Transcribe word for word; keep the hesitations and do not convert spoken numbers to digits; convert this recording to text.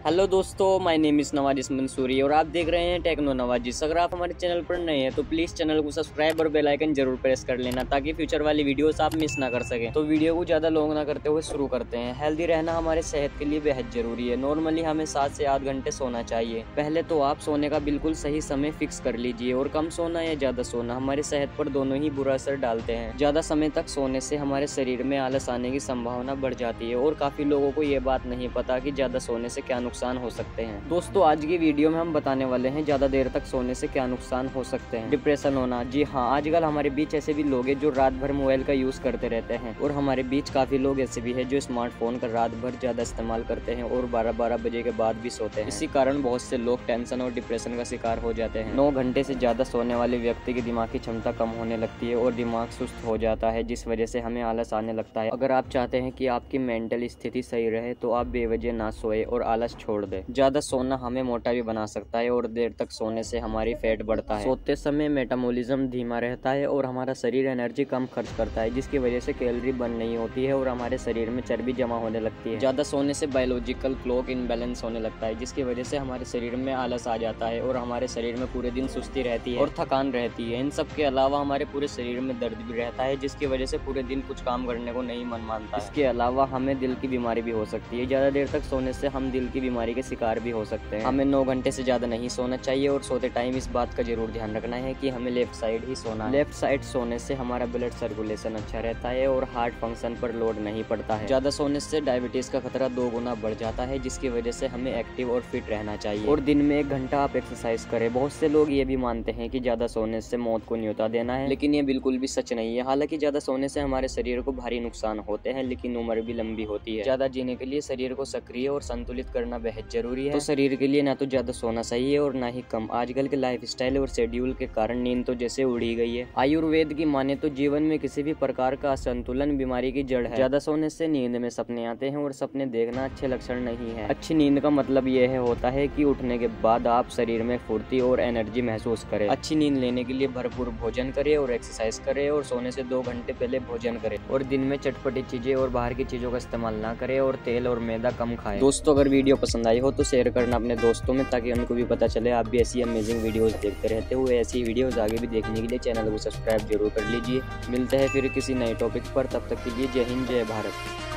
Hello दोस्तों, my name is Nawazish Mansuri और आप देख रहे हैं टेक्नो नवाजिश। अगर आप हमारे चैनल पर नए हैं तो प्लीज़ चैनल को सब्सक्राइब और बेल आइकन जरूर प्रेस कर लेना ताकि फ्यूचर वाली वीडियोस आप मिस ना कर सकें। तो वीडियो को ज़्यादा लॉन्ग ना करते हुए शुरू करते हैं। हेल्दी रहना हमारे सेहत के लिए बेहद जरूरी है। नॉर्मली हमें सात से आठ घंटे सोना चाहिए। पहले तो आप सोने का बिल्कुल सही समय फिक्स कर लीजिए और कम सोना या ज़्यादा सोना हमारी सेहत पर दोनों ही बुरा असर डालते हैं। ज़्यादा समय तक सोने से हमारे शरीर में आलस आने की संभावना बढ़ जाती है और काफ़ी लोगों को ये बात नहीं पता कि ज़्यादा सोने से क्या नुकसान हो सकते हैं। दोस्तों, आज की वीडियो में हम बताने वाले हैं ज्यादा देर तक सोने से क्या नुकसान हो सकते हैं। डिप्रेशन होना, जी हाँ, आजकल हमारे बीच ऐसे भी लोग हैं जो रात भर मोबाइल का यूज करते रहते हैं और हमारे बीच काफी लोग ऐसे भी हैं जो स्मार्टफोन का रात भर ज्यादा इस्तेमाल करते हैं और बारह बारह बजे के बाद भी सोते हैं। इसी कारण बहुत से लोग टेंशन और डिप्रेशन का शिकार हो जाते हैं। नौ घंटे से ज्यादा सोने वाले व्यक्ति की दिमागी क्षमता कम होने लगती है और दिमाग सुस्त हो जाता है, जिस वजह से हमें आलस आने लगता है। अगर आप चाहते हैं कि आपकी मेंटल स्थिति सही रहे तो आप बेवजह ना सोए और आलस छोड़ दे। ज्यादा सोना हमें मोटा भी बना सकता है और देर तक सोने से हमारी फैट बढ़ता है। सोते समय मेटाबॉलिज्म धीमा रहता है और हमारा शरीर एनर्जी कम खर्च करता है, जिसकी वजह से कैलोरी बर्न नहीं होती है और हमारे शरीर में चर्बी जमा होने लगती है। ज्यादा सोने से बायोलॉजिकल क्लॉक इनबैलेंस होने लगता है, जिसकी वजह से हमारे शरीर में आलस आ जाता है और हमारे शरीर में पूरे दिन सुस्ती रहती है और थकान रहती है। इन सब के अलावा हमारे पूरे शरीर में दर्द भी रहता है, जिसकी वजह से पूरे दिन कुछ काम करने को नहीं मन मानता। इसके अलावा हमें दिल की बीमारी भी हो सकती है। ज्यादा देर तक सोने से हम दिल की बीमारी के शिकार भी हो सकते हैं। हमें नौ घंटे से ज्यादा नहीं सोना चाहिए और सोते टाइम इस बात का जरूर ध्यान रखना है कि हमें लेफ्ट साइड ही सोना है। लेफ्ट साइड सोने से हमारा ब्लड सर्कुलेशन अच्छा रहता है और हार्ट फंक्शन पर लोड नहीं पड़ता है। ज्यादा सोने से डायबिटीज का खतरा दो गुना बढ़ जाता है, जिसकी वजह से हमें एक्टिव और फिट रहना चाहिए और दिन में एक घंटा आप एक्सरसाइज करें। बहुत से लोग ये भी मानते हैं कि ज्यादा सोने से मौत को न्योता देना है, लेकिन ये बिल्कुल भी सच नहीं है। हालांकि ज्यादा सोने से हमारे शरीर को भारी नुकसान होते हैं, लेकिन उम्र भी लंबी होती है। ज्यादा जीने के लिए शरीर को सक्रिय और संतुलित करना बेहद जरूरी है। तो शरीर के लिए ना तो ज्यादा सोना सही है और ना ही कम। आजकल के लाइफस्टाइल और शेड्यूल के कारण नींद तो जैसे उड़ी गई है। आयुर्वेद की माने तो जीवन में किसी भी प्रकार का असंतुलन बीमारी की जड़ है। ज्यादा सोने से नींद में सपने आते हैं और सपने देखना अच्छे लक्षण नहीं है। अच्छी नींद का मतलब यह होता है कि उठने के बाद आप शरीर में फुर्ती और एनर्जी महसूस करें। अच्छी नींद लेने के लिए भरपूर भोजन करें और एक्सरसाइज करें और सोने से दो घंटे पहले भोजन करें और दिन में चटपटी चीजें और बाहर की चीजों का इस्तेमाल ना करें और तेल और मैदा कम खाएं। दोस्तों, अगर वीडियो पसंद आई हो तो शेयर करना अपने दोस्तों में, ताकि उनको भी पता चले आप भी ऐसी अमेजिंग वीडियोस देखते रहते हुए। ऐसी वीडियोस आगे भी देखने के लिए चैनल को सब्सक्राइब जरूर कर लीजिए। मिलते हैं फिर किसी नए टॉपिक पर, तब तक के लिए जय हिंद, जय भारत।